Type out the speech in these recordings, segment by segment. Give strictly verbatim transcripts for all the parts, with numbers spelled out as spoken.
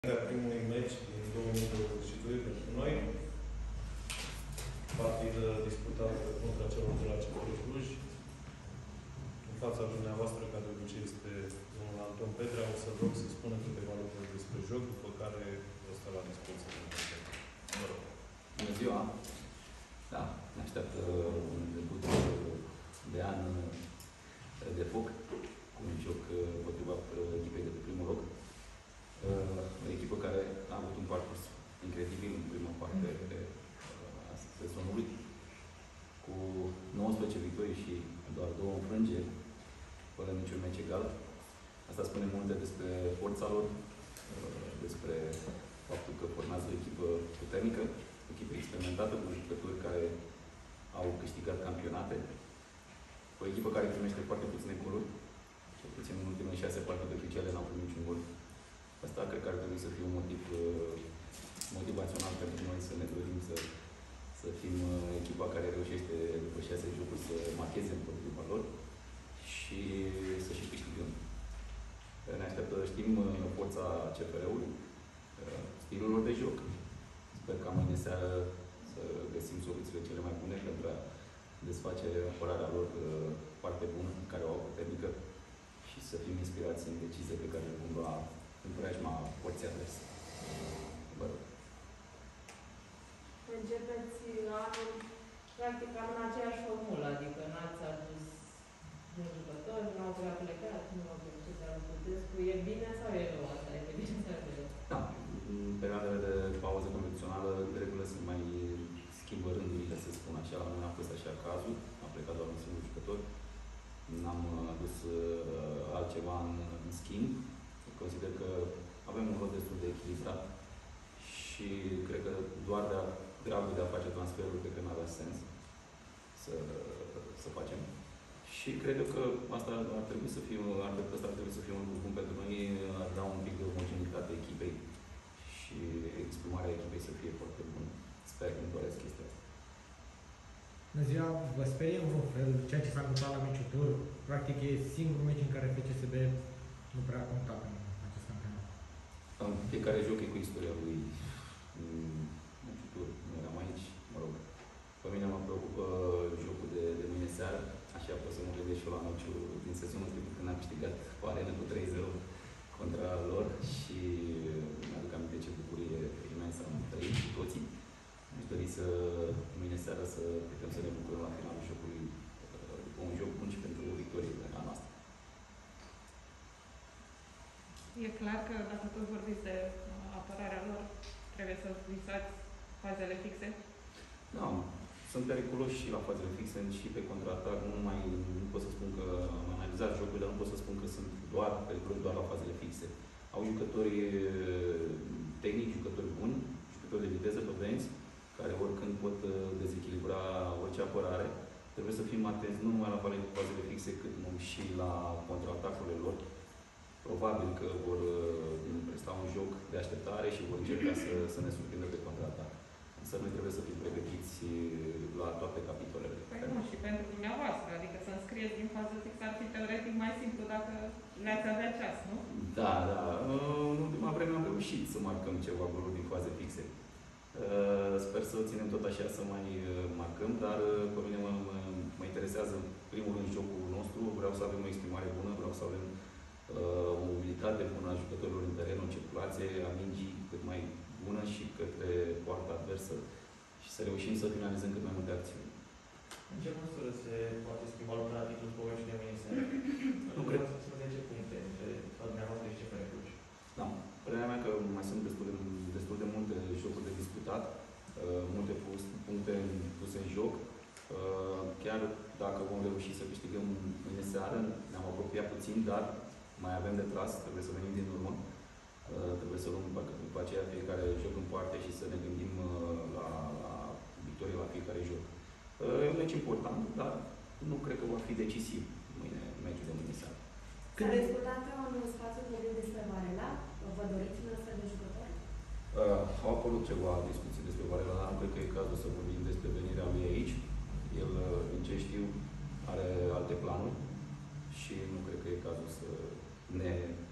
Primului meci din două mii douăzeci și doi pentru noi. Partid disputat contra celor de la C F R Cluj. În fața dumneavoastră, ca de obicei, este domnul Anton Pedrea. O să rog să spună câteva lucruri despre joc, după care vă stă la dispoziție. Mă rog. Bună ziua! Da, ne așteaptă un debut de an de foc, cu un joc potriva echipei de pe primul loc. O echipă care a avut un parcurs incredibil în prima parte a sezonului, cu nouăsprezece victorii și doar două înfrângeri, fără niciun meci egal. Asta spune multe despre forța lor, despre faptul că formează o echipă puternică, o echipă experimentată, cu jucători care au câștigat campionate, o echipă care primește foarte puține goluri, cel puțin în ultimele șase partide oficiale n-au primit niciun gol. Asta cred că ar trebui să fie un motiv uh, motivațional pentru noi să ne dorim să, să fim uh, echipa care reușește după șase jocuri să marcheze împotriva lor și să și câștigăm. Ne așteaptă, știm, uh, forța C F R-ului, uh, stilul lor de joc. Sper ca mâine seară să găsim soluțiile cele mai bune pentru a desface apărarea lor uh, foarte bună, care o au puternică, și să fim inspirați în decizia pe care le vom lua în preajma porții adrese. Vă rog. Începeți anul, practic, cam în aceeași formulă, adică n-ați adus un jucător, nu au prea plecat, nu au plecat de la Budescu. E bine sau e rău asta? E bine sau e rău? Da. În perioadele de pauză competițională, de regulă se mai schimbă rândurile, să spun așa. Nu a fost așa cazul. A plecat doar un singur jucător. N-am adus uh, altceva în, în schimb. Consider că avem un rol destul de echilibrat și cred că doar de a, dragul de a face transferuri, cred că nu avea sens să, să facem. Și cred că asta ar trebui să fie, ar, asta ar trebui să fie un lucru bun pentru noi, ar da un pic de omogenitate echipei și exprimarea echipei să fie foarte bună. Sper că îmi doresc chestia asta. Bună ziua, vă sperie în vreun fel ceea ce s-a întâmplat la meciul tur? Practic e singurul meci în care F C S B nu prea a contat în acest campionat. Fiecare joc e cu istoria lui. Meciul tur, nu eram aici, mă rog. Pe mine mă preocupă jocul de, de mâine seară, așa pot să mă gândesc și eu la meciul din sezonul trecut, când am câștigat cu arenă cu trei zero contra lor și mi-aduc aminte ce bucurie imensă am trăit cu toții. Aș dori să, mâine seară, să putem să ne bucurăm la finalul jocului, după un joc bun și pentru o victorie de la noastră. E clar că dacă tot vorbiți de apărarea lor, trebuie să visați fazele fixe? Da, sunt periculoși și la fazele fixe și pe contraatac. Nu mai nu pot să spun că am analizat jocul, dar nu pot să spun că sunt doar periculoși doar la fazele fixe. Au jucători tehnici, jucători buni, jucători de viteză pe benzi, care oricând pot dezechilibra orice apărare. Trebuie să fim atenți nu numai la fazele fixe, cât nu și la contraatacurile lor. Probabil că vor presta un joc de așteptare și vor încerca să, să ne surprindă pe contraatac. Însă noi trebuie să fim pregătiți la toate capitolele. Păi nu, și pentru dumneavoastră, adică să înscrieți din fază fixă ar fi teoretic mai simplu dacă le-ați avea ceas, nu? Da, da. În ultima vreme am reușit să marcăm ceva goluri din faze fixe. Sper să ținem tot așa, să mai marcăm, dar pe mine mă, mă, mă interesează în primul rând jocul nostru. Vreau să avem o exprimare bună, vreau să avem uh, o mobilitate bună a jucătorilor în teren, o circulație a mingii cât mai bună și către poarta adversă și să reușim să finalizăm cât mai multe acțiuni. În ce măsură se poate schimba lucrul titlul Povești de mâine seară? Nu cred. zece puncte între dumneavoastră și C F R Cluj. Da. Părerea mea că mai sunt destul de, destul de multe jocuri de disputat, uh, multe puncte puse în joc. Uh, chiar dacă vom reuși să câștigăm mâine seară, ne-am apropiat puțin, dar mai avem de tras, trebuie să venim din urmă. Uh, trebuie să luăm după aceea fiecare joc în parte și să ne gândim uh, la, la victorie la fiecare joc. Uh, e un meci important, dar nu cred că va fi decisiv mâine, meciul de mâine seară. S-a discutat în spațiul vorbit despre Varela? Vă doriți un astfel de jucător? Uh, au apărut ceva discuții despre Varela, dar nu cred că e cazul să vorbim despre venirea lui aici. El, din ce știu, are alte planuri și nu cred că e cazul să ne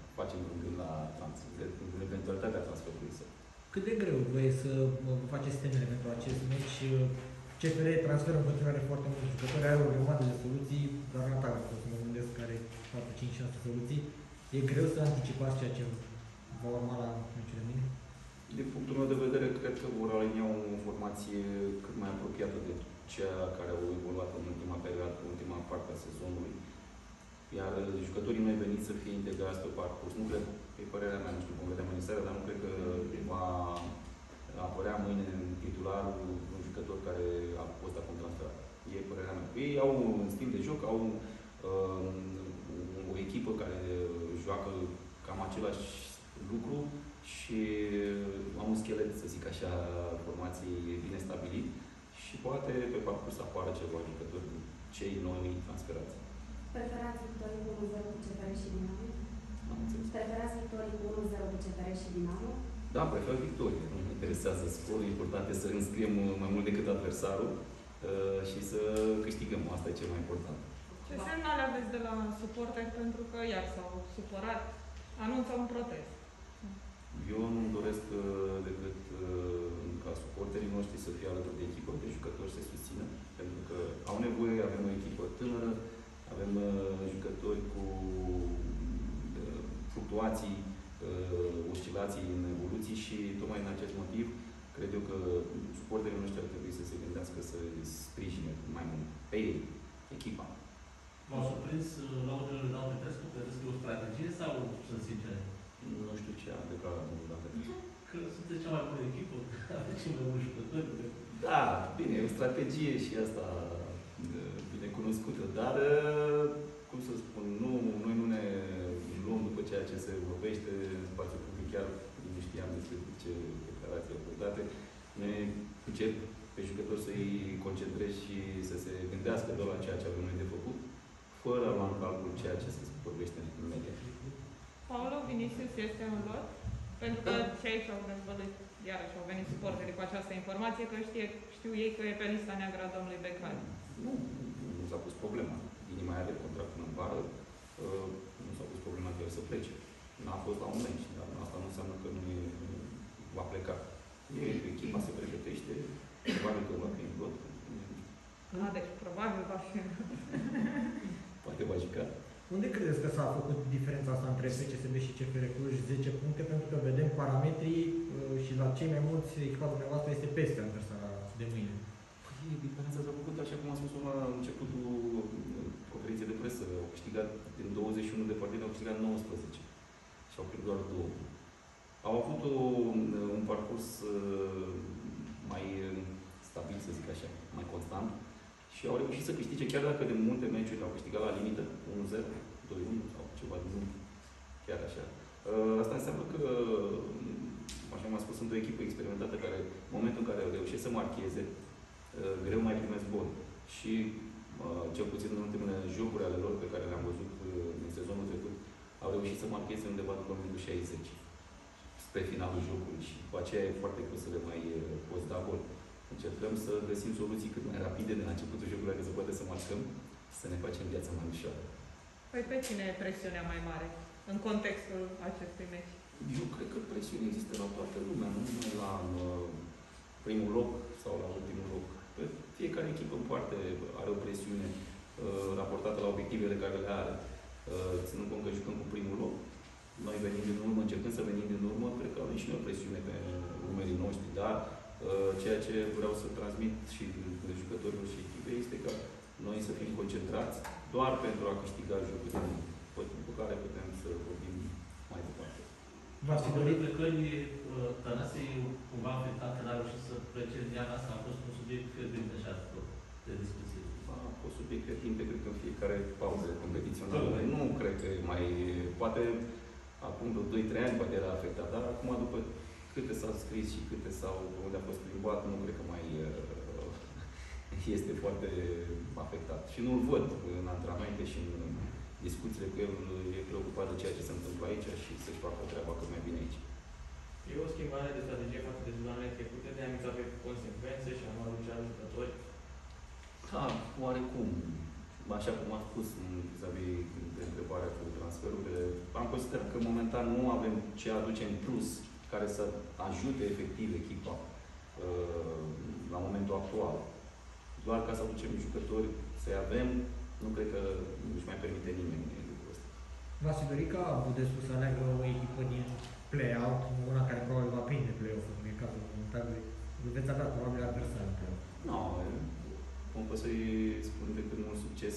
facem gând la transfer, de eventualitatea transferului său. Cât de greu vă e să uh, faceți temele pentru acest meci? C F R transferă în continuare foarte mulți jucători, are o grămadă de soluții, doar în atac, să mă gândesc, care patru, cinci, șase soluții. E greu să anticipați ceea ce va urma la meciul de mâine? Din punctul meu de vedere, cred că vor alinia o formație cât mai apropiată de cea care au evoluat în ultima perioadă, în ultima parte a sezonului. Iar jucătorii noi veniți să fie integrați pe parcurs. Nu cred, e părerea mea, nu știu cum vedem în seară, dar nu cred că va apărea mâine în titularul un jucător care a fost acum transferat. E părerea mea. Ei au un stil de joc, au uh, o echipă care joacă cam același lucru și am un schelet, să zic așa, formații bine stabilit și poate pe parcurs apară ceva jucători, cei noi transferați. Preferați victorii cu unu zero cu C F R și Dinamo? Am înțeles. Preferați victorii cu unu zero cu C F R și Dinamo? Da, prefer victorie. Nu mă interesează scorul. Important este să înscriem mai mult decât adversarul uh, și să câștigăm. Asta e cel mai important. Ce semnale aveți de la suporteri pentru că iar s-au supărat, anunță un protest? Eu nu-mi doresc uh, decât uh, ca suporterii noștri să fie alături de echipă, de jucători să susțină, pentru că au nevoie, avem o echipă tânără, avem uh, jucători cu uh, fluctuații, uh, oscilații în evoluții și tocmai în acest motiv cred eu că suporterii noștri ar trebui să se gândească să sprijine mai mult pe ei, echipa. M-au surprins laudele lui Dan Petrescu, credeți că e o strategie sau sunt sincer? Nu știu ce a declarat domnul Dan Petrescu. Că sunteți cea mai bună echipă, că aveți cei mai buni jucători. Da, bine, e o strategie și asta bine cunoscută, dar, cum să spun, nu, noi nu ne luăm după ceea ce se vorbește în spațiul public, chiar nu știam despre ce declarații au fost date. Noi încep pe jucători să-i concentrezi și să se gândească doar la ceea ce avem noi de făcut, fără a lua în calcul ceea ce se vorbește în media. Paulo Vinicius este un lot? Pentru că și aici au dezvăluit, iarăși au venit suporterii cu această informație, că știe, știu ei că e pe lista neagră a domnului Becali. Nu, nu s-a pus problema. Inima are contract până în vară, nu s-a pus problema că el să plece. N-a fost la un meci, dar asta nu înseamnă că nu, e, nu va pleca. E, echipa se pregătește, probabil că va fi în lot. A, deci probabil va fi. Poate va juca. Unde credeți că s-a făcut diferența asta între F C S B și C F R Cluj, zece puncte, pentru că vedem parametrii uh, și la cei mai mulți echipa dumneavoastră este peste adversara de mâine? Păi, diferența s-a făcut așa cum am spus la începutul conferinței de presă. Au câștigat din douăzeci și unu de partide, au câștigat nouăsprezece și au pierdut doar două. Au avut o, un parcurs uh, mai stabil, să zic așa, mai constant. Și au reușit să câștige, chiar dacă de multe meciuri au câștigat la limită, unu zero, doi unu sau ceva de nu, chiar așa. Asta înseamnă că, așa cum am spus, sunt o echipă experimentată care, în momentul în care au reușit să marcheze, greu mai primesc gol. Și, cel puțin în ultimele jocuri ale lor pe care le-am văzut în sezonul trecut, au reușit să marcheze undeva după minutul șaizeci, spre finalul jocului. Și după aceea e foarte greu să le mai poți da gol. Încercăm să găsim soluții cât mai rapide de la începutul jocului, dacă se poate să marcăm, să ne facem viața mai ușoară. Păi pe cine e presiunea mai mare în contextul acestui meci? Eu cred că presiunea există la toată lumea, nu numai la uh, primul loc sau la ultimul loc. Pe fiecare echipă în parte are o presiune uh, raportată la obiectivele care le are. Uh, ținând cont că jucăm cu primul loc, noi venim din urmă, încercând să venim din urmă, cred că avem și noi o presiune pe umerii noștri, dar ceea ce vreau să transmit și de jucătorilor și echipei este ca noi să fim concentrați doar pentru a câștiga jocul de mâine, după care putem să vorbim mai departe. V-ați fi dorit? Plecări, Tănase e cumva afectat că n-a reușit să plece în iarna asta, a fost un subiect fierbinte așa de discuție. A fost subiect fierbinte, cred că în fiecare pauză competițională. Nu cred că mai, poate acum de doi trei ani poate era afectat, dar acum după câte s-au scris și câte s-au, unde a fost plimbat, nu cred că mai uh, este foarte afectat. Și nu-l văd în antrenamente și în discuțiile cu el, e preocupat de ceea ce se întâmplă aici și să-și facă treaba cât mai bine aici. E o schimbare de strategie față de sezonele trecute, de a mixa pe consecvențe și a nu aduce alți jucători? Da, oarecum. așa cum am spus vis-a-vis de întrebarea cu transferurile, am considerat că momentan nu avem ce aduce în plus care să ajute efectiv echipa uh, la momentul actual. Doar ca să aducem jucători, să-i avem, nu cred că nu-și mai permite nimeni lucrul ăsta. V-ați dori ca Budescu să aleagă o echipă din play-out, una care probabil va prinde play-off-ul, cum e cazul Montagnului. Îl veți avea probabil adversar în play-off. Nu, cum pot să-i spun decât mult succes.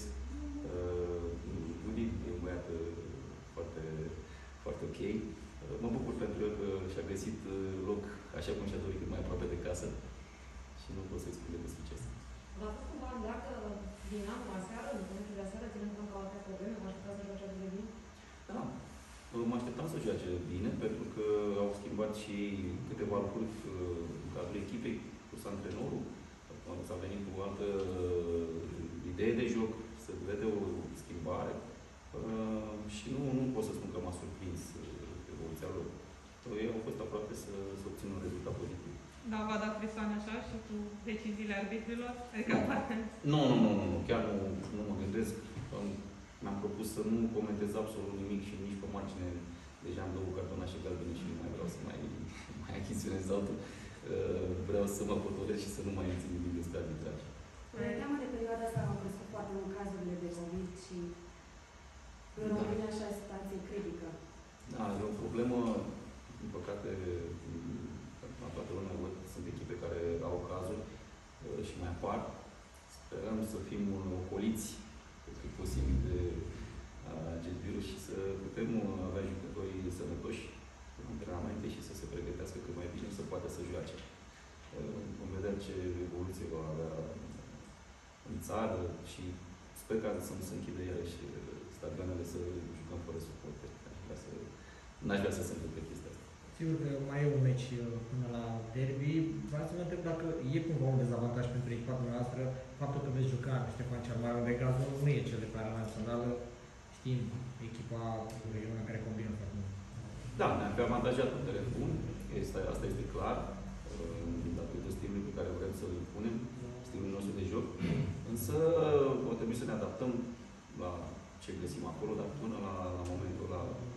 Budi e un băiat foarte, foarte ok. Mă bucur pentru el că și-a găsit loc așa cum și-a dorit, cât mai aproape de casă. Și nu pot să-i spun decât succes. V-a fost cumva dacă din anul aseară, în momentul de aseară, ținând cont că au avea probleme, mă așteptat să joace atât de bine? Da, mă așteptam să joace bine, pentru că au schimbat și câteva lucruri în cadrul echipei, cu antrenorul. S-a venit cu o altă idee de joc, se vede o schimbare și nu, nu pot să spun că m-a surprins evoluția lor. Ei au fost aproape să, să obțină un rezultat pozitiv. Da, v-a dat frisoane așa și cu deciziile arbitrilor? Adică nu, nu, nu, nu, chiar nu, nu mă gândesc. Mi-am propus să nu comentez absolut nimic și nici pe margine. Deja am două cartonașe galbene și nu mai vreau să mai, mai achiziționez altul. Vreau să mă potolesc și să nu mai țin nimic despre arbitraj. De teamă de perioada asta au crescut foarte mult cazurile de COVID și în România așa e situație critică. Da, e o problemă, din păcate, la toată lumea văd, sunt echipe care au cazuri și mai apar. Sperăm să fim ocoliți cât posibil de acest virus și să putem avea jucători sănătoși în antrenamente și să se pregătească cât mai bine să poată să joace. Vom vedea ce evoluție va avea în țară și sper că să nu se închide iarăși stadionele, să jucăm fără suporteri. N-aș vrea să se întâmple chestia asta. Sigur că mai e un meci până la derby. Vreau să vă întreb dacă e cumva un dezavantaj pentru echipa dumneavoastră faptul că veți juca în Ștefan cel Mare, unde gazul nu e cel de pe arena națională, știm, echipa regională care combină foarte mult. Da, ne-am fi avantajat pe teren bun, este, asta este clar, datorită stilului pe care vrem să-l impunem, stilul nostru de joc, însă o trebuie să ne adaptăm la ce găsim acolo, dar până la, la momentul ăla